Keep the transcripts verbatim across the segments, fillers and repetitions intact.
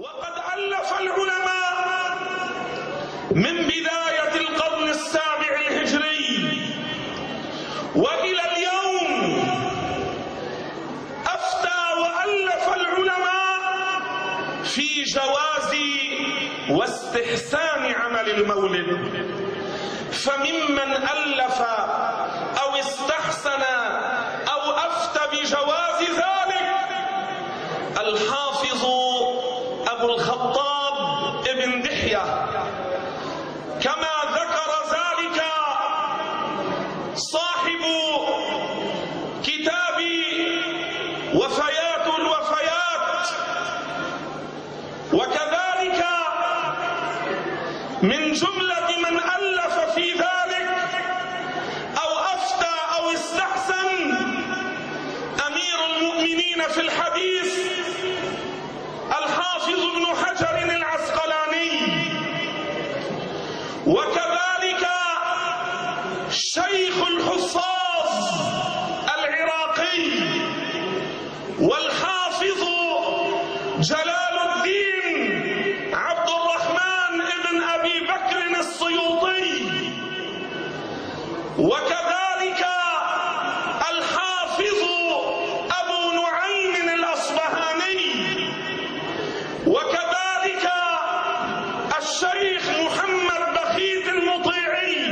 وقد ألف العلماء من بداية القرن السابع الهجري وإلى اليوم أفتى وألف العلماء في جواز واستحسان عمل المولد، فممن ألف أو استحسن أو أفتى بجواز ذلك الحافظ أبو الخطاب ابن دحية، كما ذكر ذلك صاحب كتاب وفيات الوفيات، وكذلك من جملة من ألف في ذلك أو أفتى أو استحسن أمير المؤمنين في الحديث الحافظ ابن حجر العسقلاني، وكذلك شيخ الحفاظ العراقي والحافظ جلال الدين عبد الرحمن ابن أبي بكر السيوطي، وكذلك الحافظ أبو نعيم الأصبهاني، وكذلك الشيخ محمد بخيت المطيعي،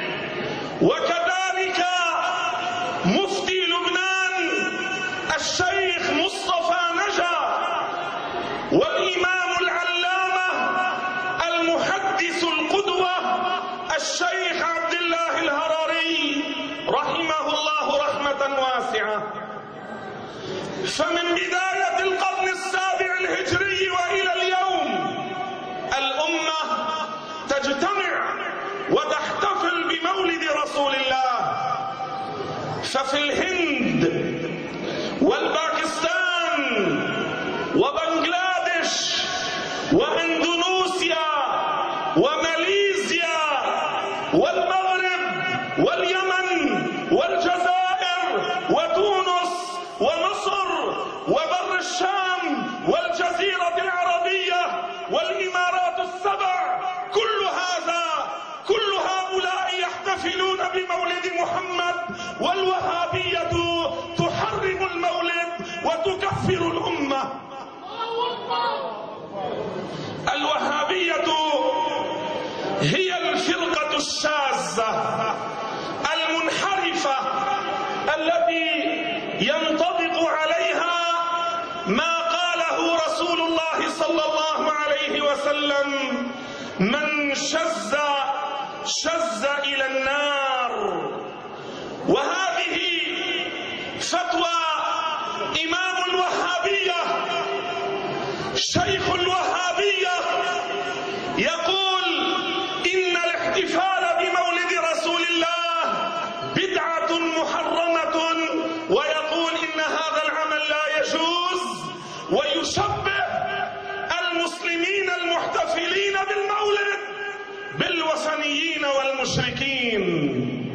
وكذلك مفتي لبنان الشيخ مصطفى نجا، والإمام العلامة المحدث القدوة الشيخ عبد الله الهراري رحمه الله رحمة واسعة. فمن بداية القرن السابع الهجري وإلى اليوم الأمة تجتمع وتحتفل بمولد رسول الله، ففي الهند والباكستان وبنغلاديش واندونيسيا وماليزيا والمغرب واليمن والجزائر وتونس ومصر وبر الشام والجزيرة العربية والإمارات السبع، كل هذا كل هؤلاء يحتفلون بمولد محمد، والوهابية تحرم المولد وتكفر الأمة. الوهابية هي الفرقة الشاذة المنحرفة التي ينطبق عليها ما قاله رسول الله صلى الله عليه وسلم: من شذ شذ إلى النار. وهذه فتوى إمام الوهابية شيخ الوهابية، يقول إن الاحتفال بمولد رسول الله بدعة محرمة، ويقول إن هذا العمل لا يجوز، ويشبه المسلمين المحتفلين بالمولد بالوثنيين والمشركين.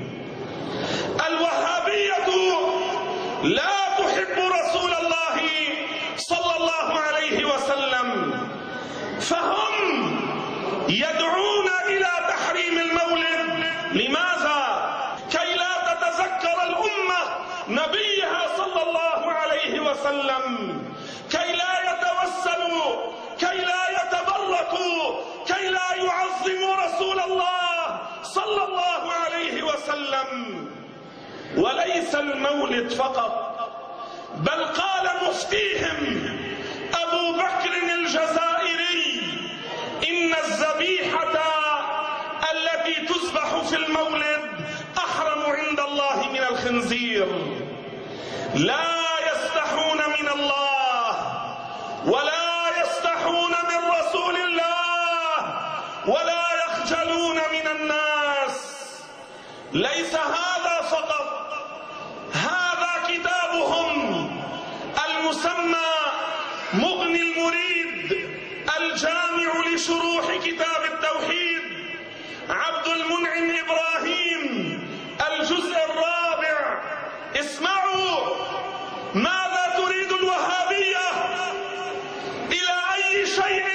الوهابية لا تحب رسول الله صلى الله عليه وسلم، فهم يدعون إلى تحريم المولد. لماذا؟ كي لا تتذكر الأمة نبيها صلى الله عليه وسلم، كي لا يتوسلوا، كي لا يتبركوا، كي لا يعظموا رسول الله صلى الله عليه وسلم. وليس المولد فقط، بل قال مفتيهم أبو بكر الجزائري: إن الذبيحة التي تذبح في المولد أحرم عند الله من الخنزير. لا يستحون من الله ولا يستحون من رسول الله ولا يخجلون من الناس. ليس هذا فقط، هذا كتابهم المسمى مغني المريد الجامع لشروح كتاب التوحيد، عبد المنعم إبراهيم، الجزء الرابع. اسمعوا ماذا تريد الوهابية، إلى أي شيء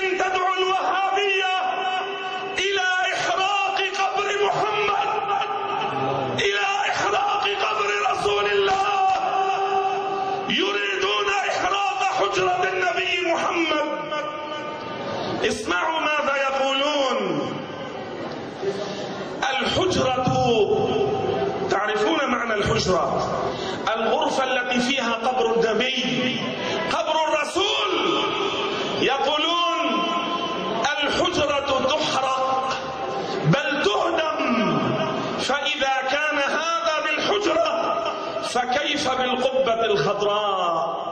اسمعوا ماذا يقولون. الحجرة، تعرفون معنى الحجرة؟ الغرفة التي فيها قبر النبي، قبر الرسول. يقولون الحجرة تحرق بل تهدم، فإذا كان هذا بالحجرة فكيف بالقبة الخضراء؟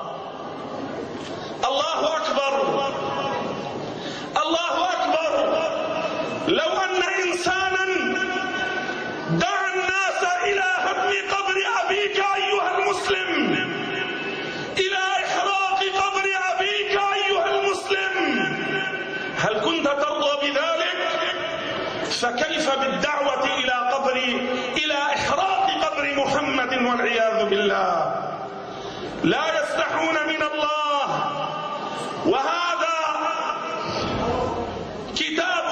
الله أكبر، الله أكبر. لو أن إنسانا دعا الناس إلى هدم قبر أبيك أيها المسلم، إلى إحراق قبر أبيك أيها المسلم، هل كنت ترضى بذلك؟ فكيف بالدعوة إلى قبر، إلى إحراق قبر محمد والعياذ بالله؟ لا يستحون من الله. وهذا كتاب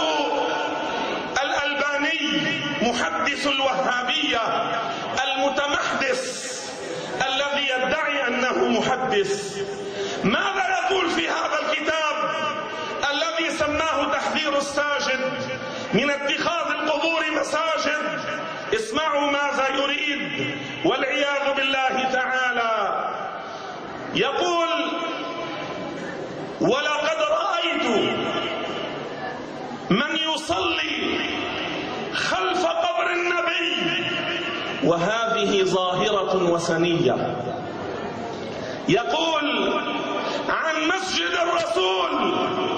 الألباني محدث الوهابية المتمحدث الذي يدعي أنه محدث. ماذا يقول في هذا الكتاب الذي سماه تحذير الساجد من اتخاذ القبور مساجد؟ اسمعوا ماذا يريد والعياذ بالله تعالى. يقول: ولقد رأيت من يصلي خلف قبر النبي وهذه ظاهرة وثنية. يقول عن مسجد الرسول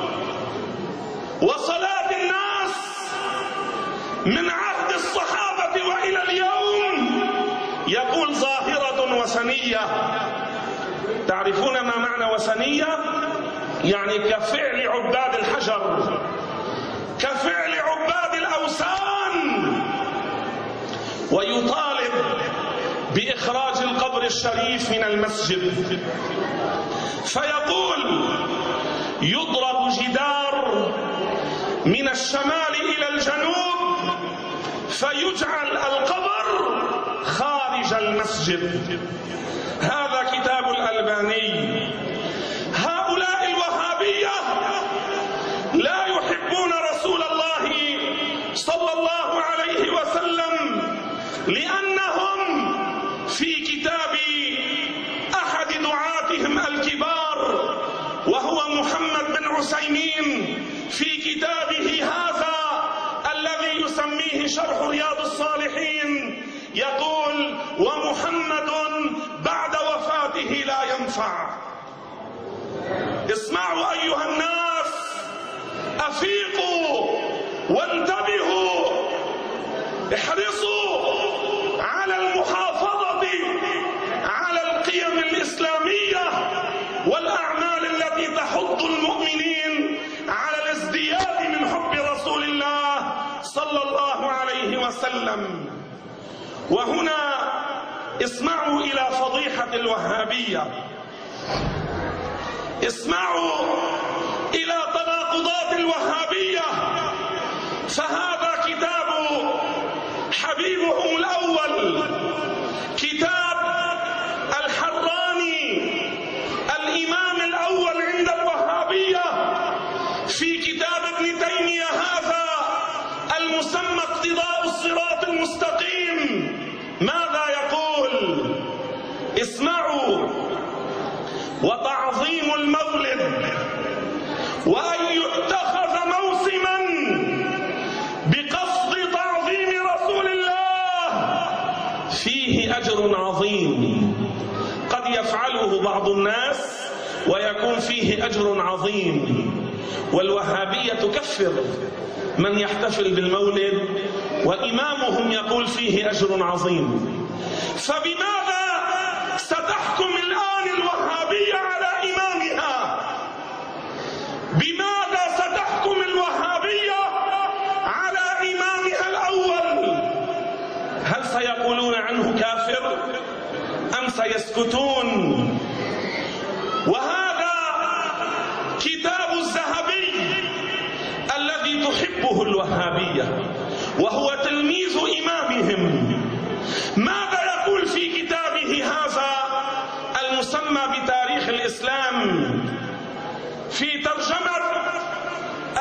وصلاة الناس من عهد الصحابة وإلى اليوم، يقول ظاهرة وثنية. تعرفون ما معنى وثنية؟ يعني كفعل عباد الحجر، كفعل عباد الأوثان. ويطالب بإخراج القبر الشريف من المسجد، فيقول: يضرب جدار من الشمال إلى الجنوب فيجعل القبر خارج المسجد. هذا كتاب الألباني. هؤلاء الوهابية لا يحبون رسول الله صلى الله عليه وسلم، لأنهم في كتاب أحد دعاتهم الكبار وهو محمد بن عثيمين، في كتابه هذا الذي يسميه شرح رياض الصالحين، يقول: ومحمد بعد وفاته لا ينفع. اسمعوا أيها الناس، أفيقوا وانتبهوا، احرصوا على المحافظة على القيم الإسلامية والأعمال التي تحض المؤمنين على الازدياد من حب رسول الله صلى الله عليه وسلم. وهنا اسمعوا إلى فضيحة الوهابية، اسمعوا إلى تناقضات الوهابية. فهذا كتاب حبيبهم الأول، كتاب الحراني الإمام الأول عند الوهابية، في كتاب ابن تيمية هذا المسمى اقتضاء الصراط المستقيم. ماذا يقول؟ اسمعوا: وتعظيم المولد وأن يتخذ موسما بقصد تعظيم رسول الله فيه أجر عظيم. قد يفعله بعض الناس ويكون فيه أجر عظيم، والوهابية تكفر من يحتفل بالمولد وإمامهم يقول فيه أجر عظيم. فبماذا ستحكم الآن الوهابية على إمامها؟ بماذا ستحكم الوهابية على إمامها الأول؟ هل سيقولون عنه كافر أم سيسكتون؟ وهذا كتاب الذهبي الذي تحبه الوهابية وهو تلميذ إمامهم. ماذا يقول في كتابه هذا المسمى بتاريخ الإسلام في ترجمة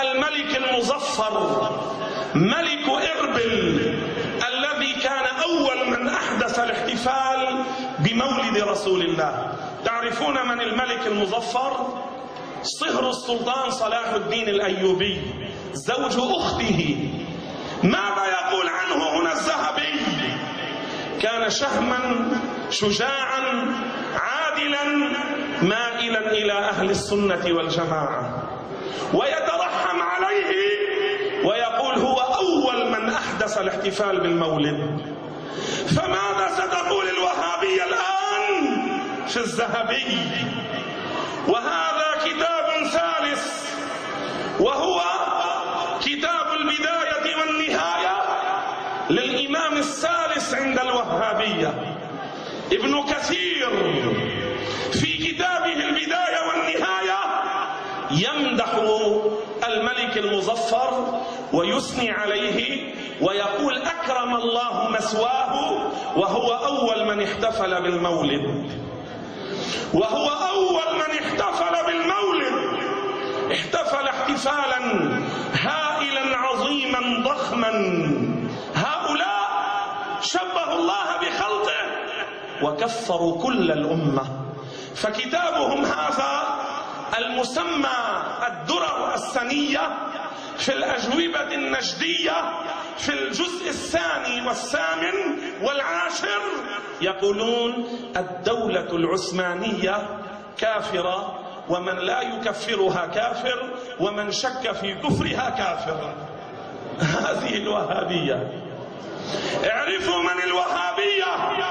المظفر ملك إربل الذي كان أول من أحدث الاحتفال بمولد رسول الله. تعرفون من الملك المظفر؟ صهر السلطان صلاح الدين الأيوبي زوج أخته. ماذا يقول عنه هنا الذهبي؟ كان شهما شجاعا عادلا مائلا إلى أهل السنة والجماعة، ويترحم عليه ويقول هو أول من أحدث الاحتفال بالمولد. فماذا ستقول الوهابية الآن في الذهبي؟ وهذا كتاب ثالث وهو كتاب البداية والنهاية للإمام الثالث عند الوهابية ابن كثير. في كتابه البداية والنهاية يمدح الملك المظفر ويثني عليه ويقول أكرم الله مثواه، وهو أول من احتفل بالمولد، وهو أول من احتفل بالمولد. احتفل احتفالا هائلا عظيما ضخما. هؤلاء شبهوا الله بخلقه وكفروا كل الأمة. فكتابهم هذا المسمى الدرر السنية في الأجوبة النجدية في الجزء الثاني والثامن والعاشر يقولون الدولة العثمانية كافرة، ومن لا يكفرها كافر، ومن شك في كفرها كافر. هذه الوهابية. اعرفوا من الوهابية،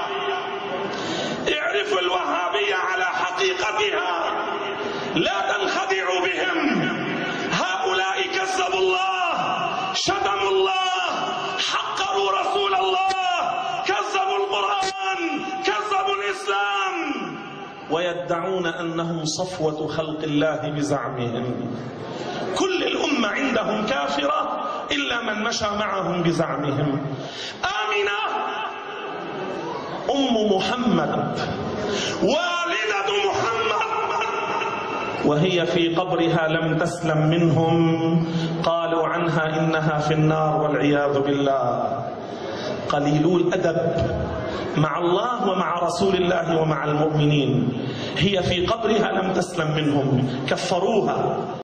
اعرفوا الوهابية على حقيقتها، لا تنخدعوا بهم. هؤلاء كذبوا الله، شتموا الله، حقروا رسول الله، كذبوا القرآن، كذبوا الإسلام، ويدعون أنهم صفوة خلق الله بزعمهم. كل الأمة عندهم كافرة إلا من مشى معهم بزعمهم. آمنة أم محمد والدة محمد وهي في قبرها لم تسلم منهم، قالوا عنها إنها في النار والعياذ بالله. قليلو الأدب مع الله ومع رسول الله ومع المؤمنين. هي في قبرها لم تسلم منهم، كفروها.